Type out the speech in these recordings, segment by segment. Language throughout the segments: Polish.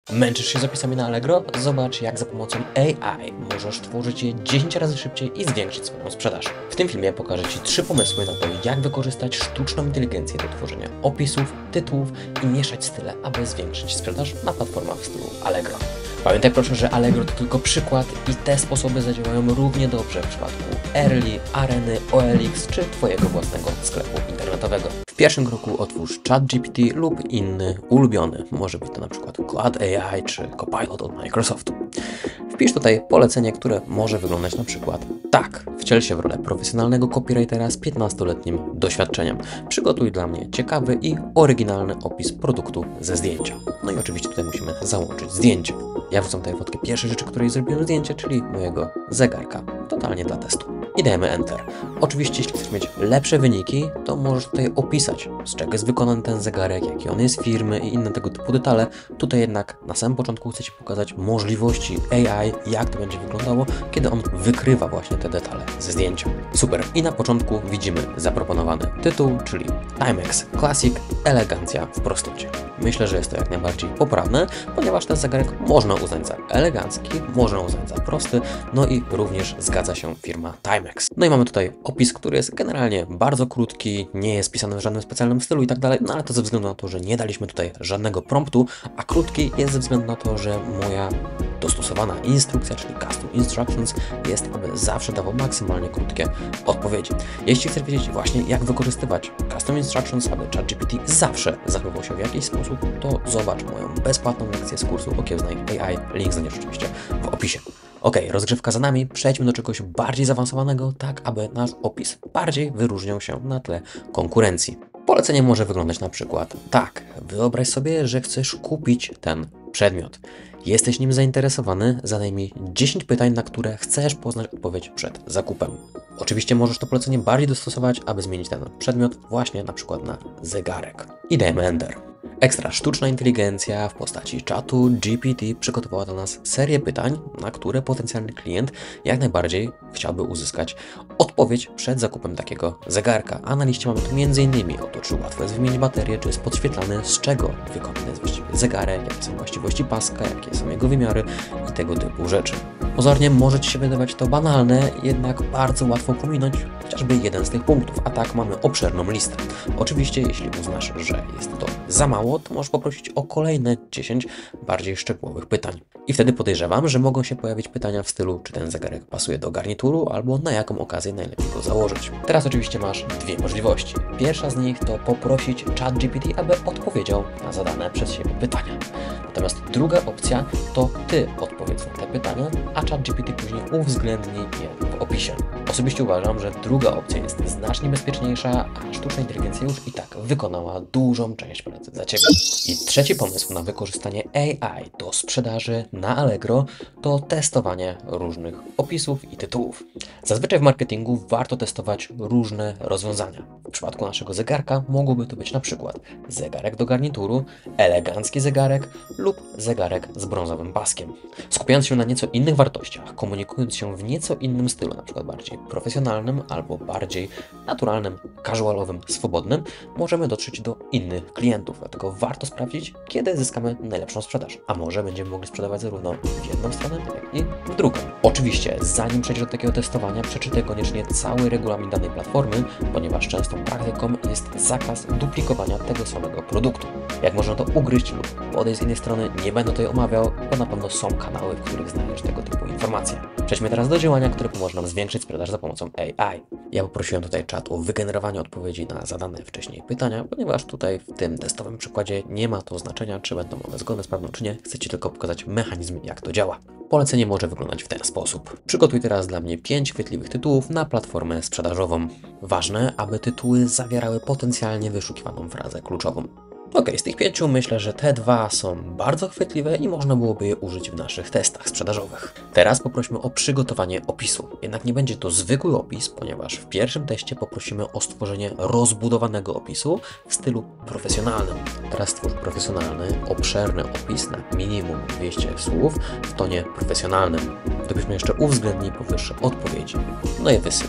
Męczysz się z opisami na Allegro? Zobacz, jak za pomocą AI możesz tworzyć je 10 razy szybciej i zwiększyć swoją sprzedaż. W tym filmie pokażę Ci 3 pomysły na to, jak wykorzystać sztuczną inteligencję do tworzenia opisów, tytułów i mieszać style, aby zwiększyć sprzedaż na platformach w stylu Allegro. Pamiętaj proszę, że Allegro to tylko przykład i te sposoby zadziałają równie dobrze w przypadku Early, Areny, OLX czy Twojego własnego sklepu internetowego. W pierwszym kroku otwórz ChatGPT lub inny ulubiony, może być to na przykład Cloud AI czy Copilot od Microsoftu. Wpisz tutaj polecenie, które może wyglądać na przykład tak. Wciel się w rolę profesjonalnego copywritera z 15-letnim doświadczeniem. Przygotuj dla mnie ciekawy i oryginalny opis produktu ze zdjęcia. No i oczywiście tutaj musimy załączyć zdjęcie. Ja wrzucam tutaj fotkę pierwszej rzeczy, której zrobiłem zdjęcie, czyli mojego zegarka. Totalnie dla testu. I dajemy Enter. Oczywiście, jeśli chcesz mieć lepsze wyniki, to możesz tutaj opisać, z czego jest wykonany ten zegarek, jaki on jest firmy i inne tego typu detale. Tutaj jednak na samym początku chcę Ci pokazać możliwości AI, jak to będzie wyglądało, kiedy on wykrywa właśnie te detale ze zdjęcia. Super. I na początku widzimy zaproponowany tytuł, czyli Timex Classic Elegancja w prostocie. Myślę, że jest to jak najbardziej poprawne, ponieważ ten zegarek można uznać za elegancki, można uznać za prosty, no i również zgadza się firma Timex. No i mamy tutaj opis, który jest generalnie bardzo krótki, nie jest pisany w żadnym specjalnym stylu i tak dalej, no ale to ze względu na to, że nie daliśmy tutaj żadnego promptu, a krótki jest ze względu na to, że moja dostosowana instrukcja, czyli Custom Instructions, jest, aby zawsze dawał maksymalnie krótkie odpowiedzi. Jeśli chcesz wiedzieć właśnie, jak wykorzystywać Custom Instructions, aby ChatGPT zawsze zachowywał się w jakiś sposób, to zobacz moją bezpłatną lekcję z kursu Okiełznaj AI. Link znajdziesz oczywiście w opisie. Ok, rozgrzewka za nami, przejdźmy do czegoś bardziej zaawansowanego, tak aby nasz opis bardziej wyróżniał się na tle konkurencji. Polecenie może wyglądać na przykład tak. Wyobraź sobie, że chcesz kupić ten przedmiot. Jesteś nim zainteresowany, zadaj mi 10 pytań, na które chcesz poznać odpowiedź przed zakupem. Oczywiście możesz to polecenie bardziej dostosować, aby zmienić ten przedmiot właśnie na przykład na zegarek. I dajemy Enter. Ekstra sztuczna inteligencja w postaci czatu GPT przygotowała dla nas serię pytań, na które potencjalny klient jak najbardziej chciałby uzyskać odpowiedź przed zakupem takiego zegarka. A na liście mamy tu m.in. o to, czy łatwo jest wymienić baterię, czy jest podświetlany, z czego wykonany jest właściwie zegarek, jakie są właściwości paska, jakie są jego wymiary i tego typu rzeczy. Pozornie może Ci się wydawać to banalne, jednak bardzo łatwo pominąć chociażby jeden z tych punktów, a tak mamy obszerną listę. Oczywiście, jeśli uznasz, że jest to za mało, to możesz poprosić o kolejne 10 bardziej szczegółowych pytań. I wtedy podejrzewam, że mogą się pojawić pytania w stylu, czy ten zegarek pasuje do garnituru, albo na jaką okazję najlepiej go założyć. Teraz oczywiście masz dwie możliwości. Pierwsza z nich to poprosić ChatGPT, aby odpowiedział na zadane przez siebie pytania. Natomiast druga opcja to Ty odpowiedz na te pytania, a ChatGPT później uwzględni je w opisie. Osobiście uważam, że druga opcja jest znacznie bezpieczniejsza, a sztuczna inteligencja już i tak wykonała dużą część pracy za Ciebie. I trzeci pomysł na wykorzystanie AI do sprzedaży na Allegro to testowanie różnych opisów i tytułów. Zazwyczaj w marketingu warto testować różne rozwiązania. W przypadku naszego zegarka mogłoby to być na przykład zegarek do garnituru, elegancki zegarek lub zegarek z brązowym paskiem. Skupiając się na nieco innych wartościach, komunikując się w nieco innym stylu, na przykład bardziej profesjonalnym albo bardziej naturalnym, casualowym, swobodnym, możemy dotrzeć do innych klientów. Dlatego warto sprawdzić, kiedy zyskamy najlepszą sprzedaż. A może będziemy mogli sprzedawać zarówno w jedną stronę, jak i w drugą. Oczywiście, zanim przejdziesz do takiego testowania, przeczytaj koniecznie cały regulamin danej platformy, ponieważ częstą praktyką jest zakaz duplikowania tego samego produktu. Jak można to ugryźć lub odejść z innej strony, nie będę tutaj omawiał, bo na pewno są kanały, w których znajdziesz tego typu informacje. Przejdźmy teraz do działania, które pomoże nam zwiększyć sprzedaż za pomocą AI. Ja poprosiłem tutaj czat o wygenerowanie odpowiedzi na zadane wcześniej pytania, ponieważ tutaj w tym testowym przykładzie nie ma to znaczenia, czy będą one zgodne z prawdą, czy nie. Chcę Ci tylko pokazać mechanizm, jak to działa. Polecenie może wyglądać w ten sposób. Przygotuj teraz dla mnie 5 chwytliwych tytułów na platformę sprzedażową. Ważne, aby tytuły zawierały potencjalnie wyszukiwaną frazę kluczową. Ok, z tych 5 myślę, że te 2 są bardzo chwytliwe i można byłoby je użyć w naszych testach sprzedażowych. Teraz poprośmy o przygotowanie opisu. Jednak nie będzie to zwykły opis, ponieważ w pierwszym teście poprosimy o stworzenie rozbudowanego opisu w stylu profesjonalnym. Teraz stwórz profesjonalny, obszerny opis na minimum 200 słów w tonie profesjonalnym. Gdybyśmy jeszcze uwzględnili powyższe odpowiedzi. No i wysyłamy.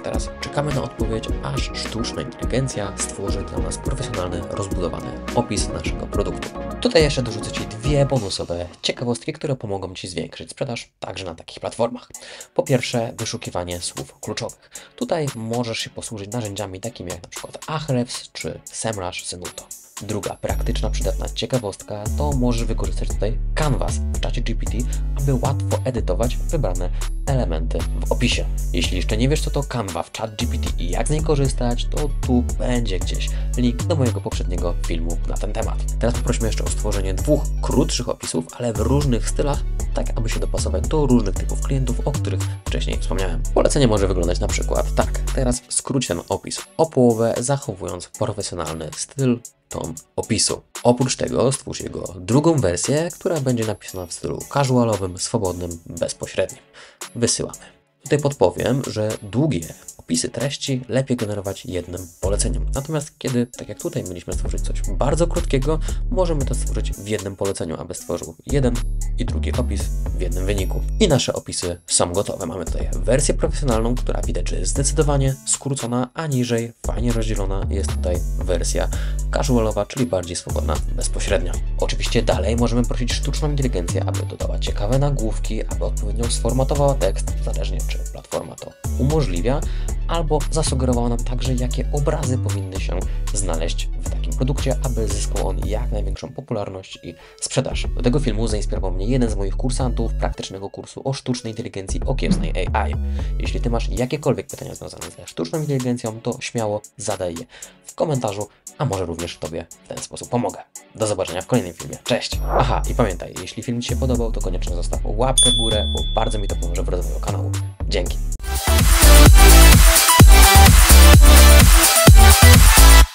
teraz czekamy na odpowiedź, aż sztuczna inteligencja stworzy dla nas profesjonalny, rozbudowany opis naszego produktu. Tutaj jeszcze dorzucę Ci dwie bonusowe ciekawostki, które pomogą Ci zwiększyć sprzedaż także na takich platformach. Po pierwsze, wyszukiwanie słów kluczowych. Tutaj możesz się posłużyć narzędziami takimi jak np. Ahrefs czy Semrush Zenuto. Druga praktyczna, przydatna ciekawostka to możesz wykorzystać tutaj Canvas w czacie GPT, aby łatwo edytować wybrane elementy w opisie. Jeśli jeszcze nie wiesz, co to Canva w chat GPT i jak z niej korzystać, to tu będzie gdzieś link do mojego poprzedniego filmu na ten temat. Teraz poprosimy jeszcze o stworzenie dwóch krótszych opisów, ale w różnych stylach, tak aby się dopasować do różnych typów klientów, o których wcześniej wspomniałem. Polecenie może wyglądać na przykład tak. Teraz skróć ten opis o połowę, zachowując profesjonalny styl, ton opisu. Oprócz tego stwórz jego drugą wersję, która będzie napisana w stylu casualowym, swobodnym, bezpośrednim. Wysyłamy. Tutaj podpowiem, że długie opisy treści lepiej generować jednym poleceniem. Natomiast kiedy, tak jak tutaj mieliśmy stworzyć coś bardzo krótkiego, możemy to stworzyć w jednym poleceniu, aby stworzył jeden i drugi opis w jednym wyniku. I nasze opisy są gotowe. Mamy tutaj wersję profesjonalną, która widać, że jest zdecydowanie skrócona, a niżej, fajnie rozdzielona, jest tutaj wersja casualowa, czyli bardziej swobodna, bezpośrednia. Oczywiście dalej możemy prosić sztuczną inteligencję, aby dodała ciekawe nagłówki, aby odpowiednio sformatowała tekst, zależnie czy platforma to umożliwia, albo zasugerowała nam także, jakie obrazy powinny się znaleźć w takim produkcie, aby zyskał on jak największą popularność i sprzedaż. Do tego filmu zainspirował mnie jeden z moich kursantów praktycznego kursu o sztucznej inteligencji Okiełznej AI. Jeśli Ty masz jakiekolwiek pytania związane ze sztuczną inteligencją, to śmiało zadaj je w komentarzu, a może również Tobie w ten sposób pomogę. Do zobaczenia w kolejnym filmie. Cześć! Aha, i pamiętaj, jeśli film Ci się podobał, to koniecznie zostaw łapkę w górę, bo bardzo mi to pomoże w rozwoju kanału. Dzięki!